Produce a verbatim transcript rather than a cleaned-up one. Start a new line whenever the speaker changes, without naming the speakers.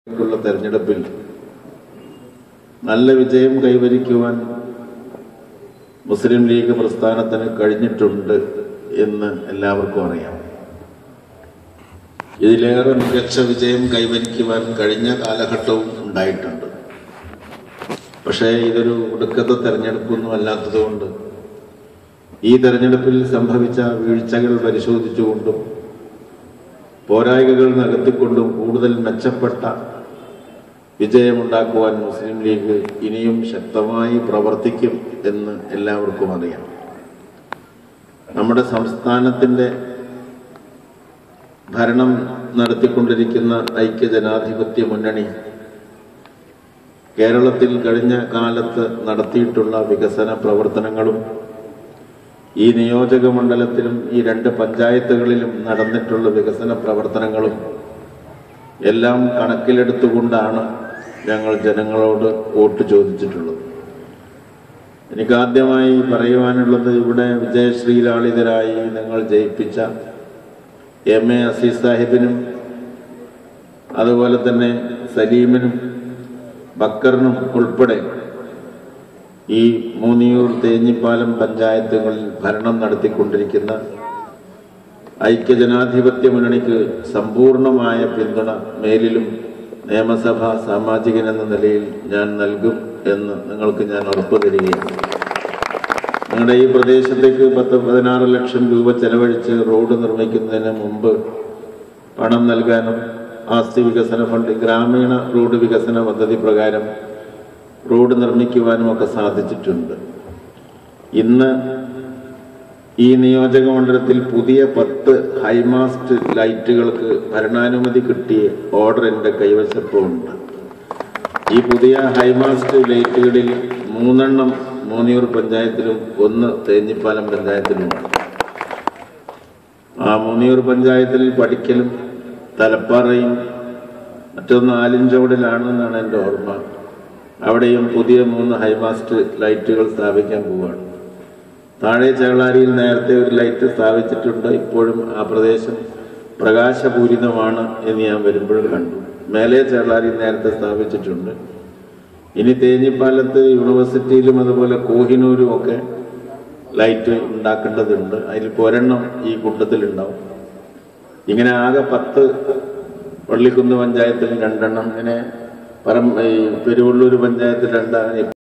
തെരഞ്ഞെടുപ്പിൽ നല്ല വിജയം കൈവരിക്കുവാൻ മുസ്ലിം ലീഗ് പ്രസ്ഥാനത്തിന് കഴിഞ്ഞിട്ടുണ്ട് എന്ന് എല്ലാവർക്കും അറിയാം. ഇതിലേറെ മികച്ച വിജയം കൈവരിക്കുവാൻ കഴിഞ്ഞ കാലഘട്ടവും ഉണ്ടായിട്ടുണ്ട്. പക്ഷേ ഇതൊരു ഒടുക്കത്തെ തെരഞ്ഞെടുപ്പൊന്നും അല്ലാത്തതുകൊണ്ട് ഈ തെരഞ്ഞെടുപ്പിൽ സംഭവിച്ച വീഴ്ചകൾ പരിശോധിച്ചുകൊണ്ടും പോരായ്മകൾ നികത്തിക്കൊണ്ടും കൂടുതൽ മെച്ചപ്പെട്ട വിജയമുണ്ടാക്കുവാൻ മുസ്ലിം ലീഗ് ഇനിയും ശക്തമായി പ്രവർത്തിക്കും എന്ന് എല്ലാവർക്കും അറിയാം. നമ്മുടെ സംസ്ഥാനത്തിൻ്റെ ഭരണം നടത്തിക്കൊണ്ടിരിക്കുന്ന ഐക്യജനാധിപത്യ മുന്നണി കേരളത്തിൽ കഴിഞ്ഞ കാലത്ത് നടത്തിയിട്ടുള്ള വികസന പ്രവർത്തനങ്ങളും ഈ നിയോജക മണ്ഡലത്തിലും ഈ രണ്ട് പഞ്ചായത്തുകളിലും നടന്നിട്ടുള്ള വികസന പ്രവർത്തനങ്ങളും എല്ലാം കണക്കിലെടുത്തുകൊണ്ടാണ് ഞങ്ങൾ ജനങ്ങളോട് വോട്ട് ചോദിച്ചിട്ടുള്ളത്. എനിക്ക് ആദ്യമായി പറയുവാനുള്ളത്, ഇവിടെ വിജയശ്രീലാളിതരായി നിങ്ങൾ ജയിപ്പിച്ച എം എ അസീസ് സാഹിബിനും അതുപോലെ തന്നെ സലീമിനും ബക്കറിനും ഉൾപ്പെടെ ഈ മൂന്നിയൂർ തേഞ്ഞിപ്പാലം പഞ്ചായത്തുകളിൽ ഭരണം നടത്തിക്കൊണ്ടിരിക്കുന്ന ഐക്യജനാധിപത്യ മുന്നണിക്ക് സമ്പൂർണമായ പിന്തുണ മേലിലും നിയമസഭാ സാമാജികൻ എന്ന നിലയിൽ ഞാൻ നൽകും എന്ന് നിങ്ങൾക്ക് ഞാൻ ഉറപ്പു തരികയാണ്. നിങ്ങളുടെ ഈ പ്രദേശത്തേക്ക് പത്ത് പതിനാറ് ലക്ഷം രൂപ ചെലവഴിച്ച് റോഡ് നിർമ്മിക്കുന്നതിന് മുമ്പ് പണം നൽകാനും ആസ്തി വികസന ഫണ്ട് ഗ്രാമീണ റോഡ് വികസന പദ്ധതി പ്രകാരം റോഡ് നിർമ്മിക്കുവാനും ഒക്കെ സാധിച്ചിട്ടുണ്ട്. ഇന്ന് ഈ നിയോജക മണ്ഡലത്തിൽ പുതിയ പത്ത് ഹൈമാസ്റ്റ് ലൈറ്റുകൾക്ക് ഭരണാനുമതി കിട്ടിയ ഓർഡർ എൻ്റെ കൈവശപ്പുണ്ട്. ഈ പുതിയ ഹൈമാസ്റ്റ് ലൈറ്റുകളിൽ മൂന്നെണ്ണം മൂന്നിയൂർ പഞ്ചായത്തിലും ഒന്ന് തേഞ്ഞിപ്പാലം പഞ്ചായത്തിലുമാണ്. ആ മൂന്നിയൂർ പഞ്ചായത്തിൽ പഠിക്കലും തലപ്പാറയും മറ്റൊന്ന് ആലിഞ്ചോടിലാണെന്നാണ് എൻ്റെ ഓർമ്മ. അവിടെയും പുതിയ മൂന്ന് ഹൈമാസ്റ്റ് ലൈറ്റുകൾ സ്ഥാപിക്കാൻ പോവുകയാണ്. താഴെ ചേളാരിയിൽ നേരത്തെ ഒരു ലൈറ്റ് സ്ഥാപിച്ചിട്ടുണ്ട്. ഇപ്പോഴും ആ പ്രദേശം പ്രകാശപൂരിതമാണ് എന്ന് ഞാൻ വരുമ്പോഴും കണ്ടു. മേലെ ചേളാരിയിൽ നേരത്തെ സ്ഥാപിച്ചിട്ടുണ്ട്. ഇനി തേഞ്ഞിപ്പാലത്ത് യൂണിവേഴ്സിറ്റിയിലും അതുപോലെ കോഹിനൂരും ഒക്കെ ലൈറ്റ് ഉണ്ടാക്കേണ്ടതുണ്ട്. അതിൽ ഒരെണ്ണം ഈ കൂട്ടത്തിലുണ്ടാവും. ഇങ്ങനെ ആകെ പത്ത്, പള്ളിക്കുന്ന് പഞ്ചായത്തിൽ രണ്ടെണ്ണം, ഇങ്ങനെ പറം ഈ പെരുവള്ളൂർ പഞ്ചായത്തിൽ രണ്ടാണ്.